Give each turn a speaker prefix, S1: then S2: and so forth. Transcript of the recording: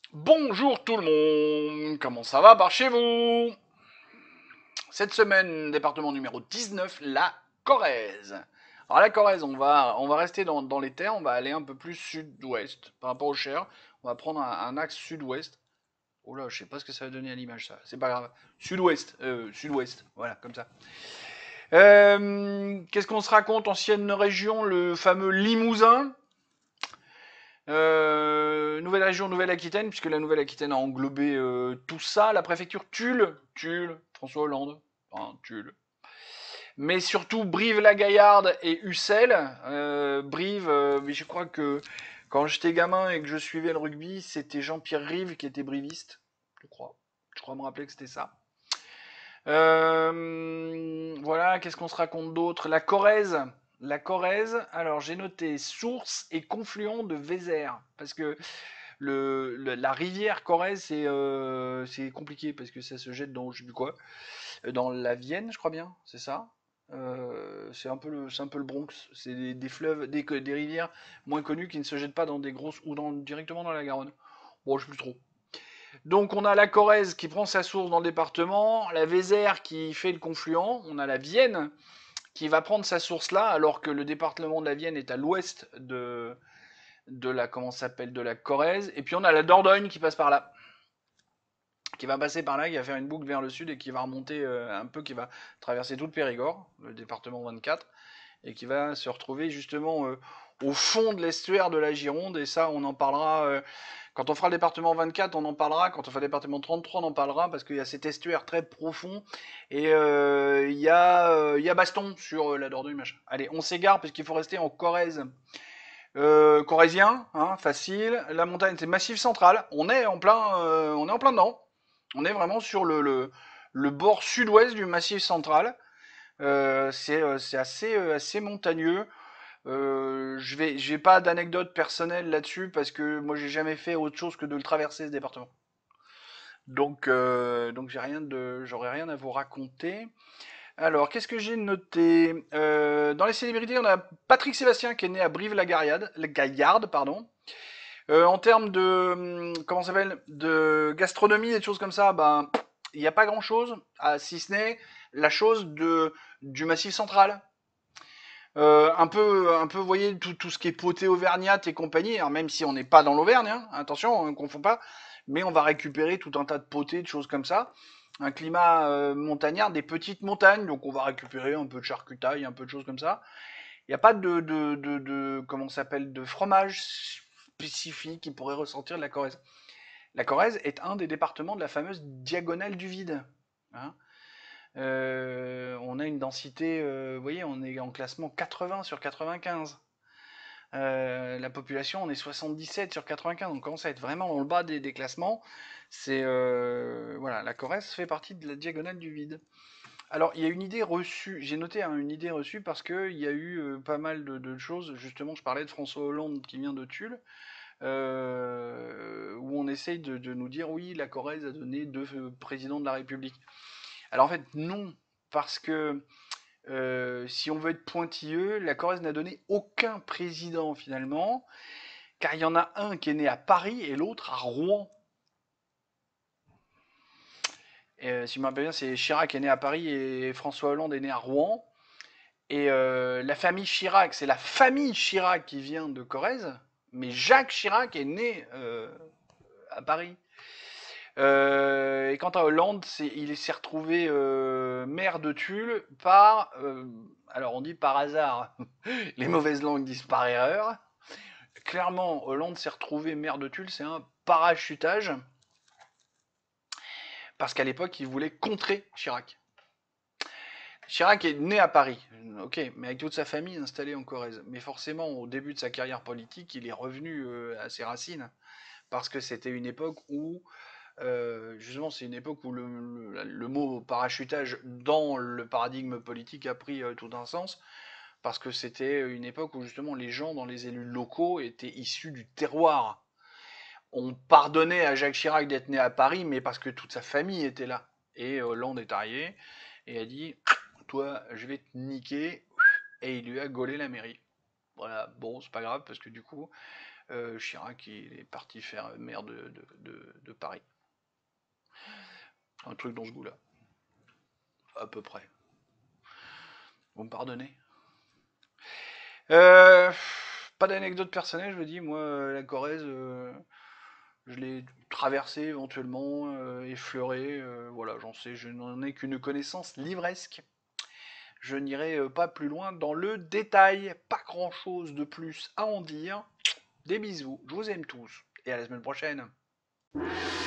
S1: Bonjour tout le monde, comment ça va par chez vous? Cette semaine, département numéro 19, la Corrèze. Alors la Corrèze, on va rester dans les terres, on va aller un peu plus sud-ouest par rapport au Cher. On va prendre un axe sud-ouest. Oh là, je sais pas ce que ça va donner à l'image ça, c'est pas grave. Sud-ouest, voilà, comme ça. Qu'est-ce qu'on se raconte? Ancienne région, le fameux Limousin. Nouvelle région, Nouvelle-Aquitaine, puisque la Nouvelle-Aquitaine a englobé tout ça. La préfecture Tulle, François Hollande, hein, Tulle. Mais surtout Brive-la-Gaillarde et Ussel. Brive, mais je crois que quand j'étais gamin et que je suivais le rugby, c'était Jean-Pierre Rive qui était briviste, je crois. Je crois me rappeler que c'était ça. Voilà, qu'est-ce qu'on se raconte d'autre? La Corrèze. La Corrèze, alors j'ai noté source et confluent de Vézère, parce que la rivière Corrèze, c'est compliqué, parce que ça se jette dans, je sais plus quoi, dans la Vienne, je crois bien, c'est ça. C'est un peu le Bronx. C'est des fleuves, des rivières moins connues qui ne se jettent pas dans des grosses ou directement dans la Garonne. Bon, je sais plus trop. Donc on a la Corrèze qui prend sa source dans le département, la Vézère qui fait le confluent, on a la Vienne qui va prendre sa source là, alors que le département de la Vienne est à l'ouest de la comment s'appelle de la Corrèze, et puis on a la Dordogne qui passe par là, qui va passer par là, qui va faire une boucle vers le sud et qui va remonter un peu, qui va traverser tout le Périgord, le département 24, et qui va se retrouver justement au fond de l'estuaire de la Gironde, et ça on en parlera quand on fera le département 24, on en parlera. Quand on fera le département 33, on en parlera parce qu'il y a cet estuaire très profond et il y a baston sur la Dordogne machin. Allez, on s'égare parce qu'il faut rester en Corrèze. Corrézien, hein, facile. La montagne, c'est Massif Central. On est en plein dedans. On est vraiment sur le bord sud-ouest du Massif Central. C'est assez montagneux. Je vais pas d'anecdote personnelle là-dessus parce que moi j'ai jamais fait autre chose que de le traverser ce département. Donc j'aurais rien à vous raconter. Alors, qu'est-ce que j'ai noté? Dans les célébrités, on a Patrick Sébastien qui est né à Brive-la-Gaillarde, pardon. En termes de comment ça s'appelle, de gastronomie et de choses comme ça, ben il n'y a pas grand-chose, si ce n'est la chose du Massif Central. Vous voyez, tout ce qui est poté auvergnate et compagnie, alors même si on n'est pas dans l'Auvergne, hein, attention, on ne confond pas, mais on va récupérer tout un tas de potés, de choses comme ça. Un climat montagnard, des petites montagnes, donc on va récupérer un peu de charcutaille, un peu de choses comme ça. Il n'y a pas comment ça s'appelle, de fromage spécifique qui pourrait ressentir de la Corrèze. La Corrèze est un des départements de la fameuse diagonale du vide, hein. On a une densité, vous voyez, on est en classement 80 sur 95. La population, on est 77 sur 95, on commence à être vraiment dans le bas des classements. Voilà, la Corrèze fait partie de la diagonale du vide. Alors, il y a une idée reçue, j'ai noté hein, une idée reçue parce qu'il y a eu pas mal de choses. Justement, je parlais de François Hollande qui vient de Tulle, où on essaye de nous dire oui, la Corrèze a donné deux présidents de la République. Alors en fait, non, parce que si on veut être pointilleux, la Corrèze n'a donné aucun président finalement, car il y en a un qui est né à Paris et l'autre à Rouen. Si je me rappelle bien, c'est Chirac qui est né à Paris et François Hollande est né à Rouen. Et la famille Chirac, c'est la famille Chirac qui vient de Corrèze, mais Jacques Chirac est né à Paris. Et quant à Hollande, il s'est retrouvé maire de Tulle alors on dit par hasard, les mauvaises langues disent par erreur. Clairement, Hollande s'est retrouvé maire de Tulle, c'est un parachutage, parce qu'à l'époque, il voulait contrer Chirac. Chirac est né à Paris, ok, mais avec toute sa famille installée en Corrèze. Mais forcément, au début de sa carrière politique, il est revenu à ses racines, parce que c'était une époque où justement, c'est une époque où le mot parachutage dans le paradigme politique a pris tout un sens, parce que c'était une époque où justement les gens dans les élus locaux étaient issus du terroir. On pardonnait à Jacques Chirac d'être né à Paris, mais parce que toute sa famille était là. Et Hollande est arrivé et a dit toi, je vais te niquer, et il lui a gaulé la mairie. Voilà, bon, c'est pas grave, parce que du coup, Chirac, il est parti faire maire de Paris. Un truc dans ce goût-là. À peu près. Vous me pardonnez? Pas d'anecdote personnelle, je me dis, moi, la Corrèze, je l'ai traversée éventuellement, effleurée, voilà, je n'en ai qu'une connaissance livresque. Je n'irai pas plus loin dans le détail, pas grand chose de plus à en dire. Des bisous, je vous aime tous, et à la semaine prochaine.